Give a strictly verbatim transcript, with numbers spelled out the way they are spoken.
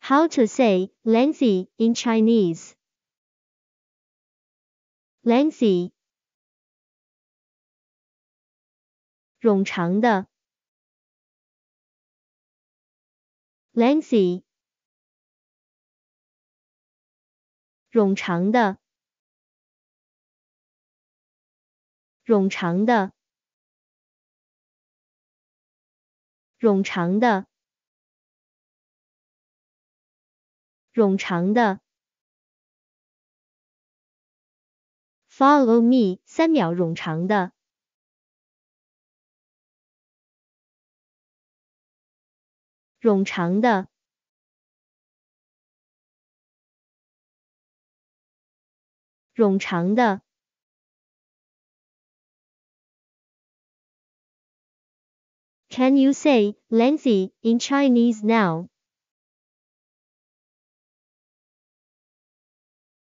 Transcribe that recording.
How to say lengthy in Chinese? Lengthy. 冗长的。Lengthy. 冗长的。冗长的。冗长的。冗长的。Follow me 三秒冗长的。冗长的。冗长的。Can you say lengthy in Chinese now?